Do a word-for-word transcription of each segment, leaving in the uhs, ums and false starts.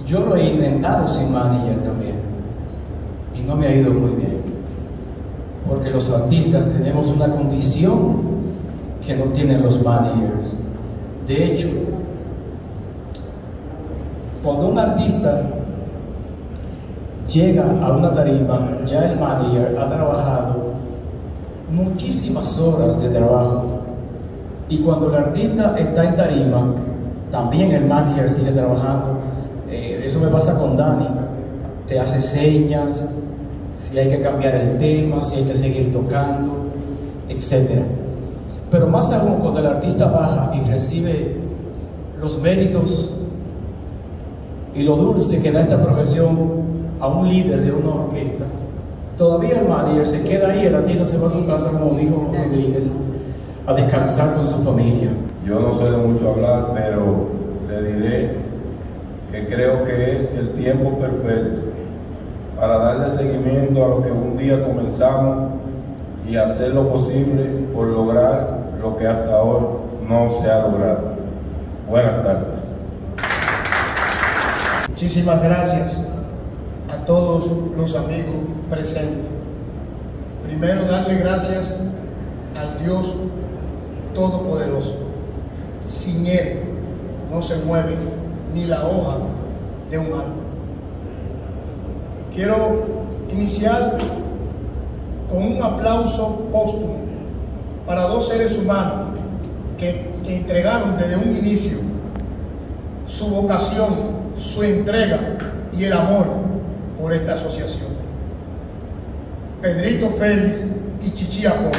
Yo lo he intentado sin manager también y no me ha ido muy bien, porque los artistas tenemos una condición que no tienen los managers. De hecho, cuando un artista llega a una tarima, ya el manager ha trabajado muchísimas horas de trabajo, y cuando el artista está en tarima, también el manager sigue trabajando. Eh, eso me pasa con Dani, te hace señas, si hay que cambiar el tema, si hay que seguir tocando, etcétera. Pero más aún, cuando el artista baja y recibe los méritos y lo dulce que da esta profesión a un líder de una orquesta, todavía el manager se queda ahí, el artista se va a su casa, como dijo Rodríguez, a descansar con su familia. Yo no sé de mucho hablar, pero le diré que creo que es el tiempo perfecto para darle seguimiento a lo que un día comenzamos y hacer lo posible por lograr lo que hasta hoy no se ha logrado. Buenas tardes. Muchísimas gracias a todos los amigos presentes. Primero, darle gracias al Dios Todopoderoso. Sin Él no se mueve ni la hoja de un árbol. Quiero iniciar con un aplauso póstumo para dos seres humanos que, que entregaron desde un inicio su vocación, su entrega y el amor por esta asociación: Pedrito Félix y Chichi Apolo.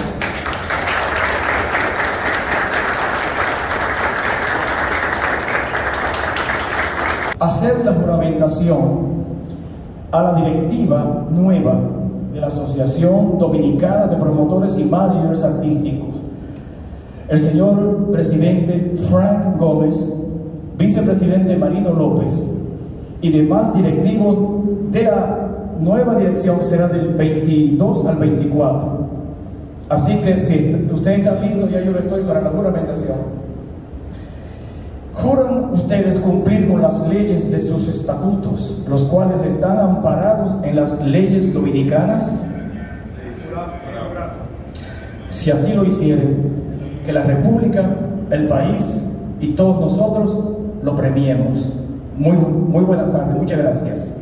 Hacer la juramentación a la directiva nueva de la Asociación Dominicana de Promotores y Managers Artísticos. El señor presidente Frank Gómez, vicepresidente Marino López y demás directivos de la nueva dirección, que será del veintidós al veinticuatro. Así que si ustedes están listos, ya yo le estoy para la juramentación. ¿Juran ustedes cumplir con las leyes de sus estatutos, los cuales están amparados en las leyes dominicanas? Si así lo hicieren, que la República, el país y todos nosotros lo premiemos. Muy, muy buena tarde, muchas gracias.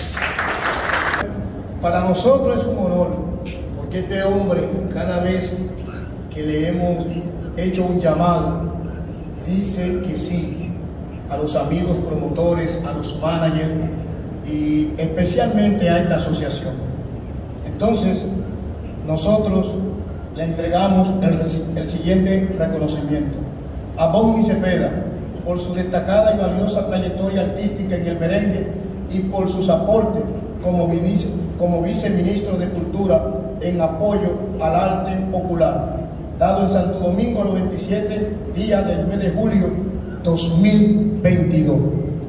Para nosotros es un honor, porque este hombre, cada vez que le hemos hecho un llamado, dice que sí a los amigos promotores, a los managers y especialmente a esta asociación. Entonces, nosotros le entregamos el, el siguiente reconocimiento: a Boni Cepeda, por su destacada y valiosa trayectoria artística en el merengue y por sus aportes como, vice, como viceministro de Cultura en apoyo al arte popular, dado en Santo Domingo los veintisiete días del mes de julio dos mil veintidós.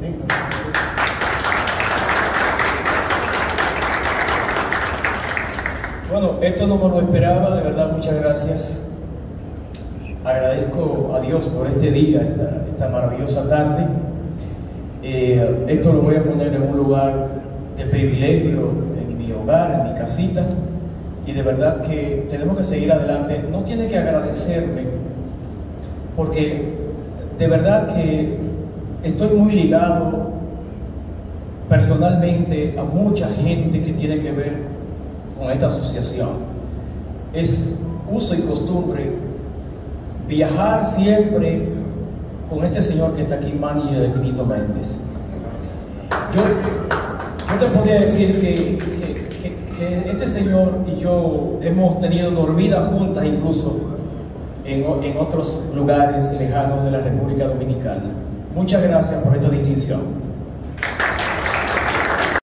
Bueno, esto no me lo esperaba, de verdad, muchas gracias. Agradezco a Dios por este día, esta, esta maravillosa tarde. Eh, esto lo voy a poner en un lugar de privilegio, en mi hogar, en mi casita. Y de verdad que tenemos que seguir adelante. No tiene que agradecerme, porque de verdad que estoy muy ligado personalmente a mucha gente que tiene que ver con esta asociación. Es uso y costumbre viajar siempre con este señor que está aquí, Manny de Quinito Méndez. Yo, yo te podría decir que, que, que, que este señor y yo hemos tenido dormidas juntas, incluso en, en otros lugares lejanos de la República Dominicana. Muchas gracias por esta distinción.